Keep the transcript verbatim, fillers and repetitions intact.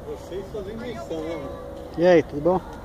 Vocês fazem missão, né, mano? E aí, tudo bom?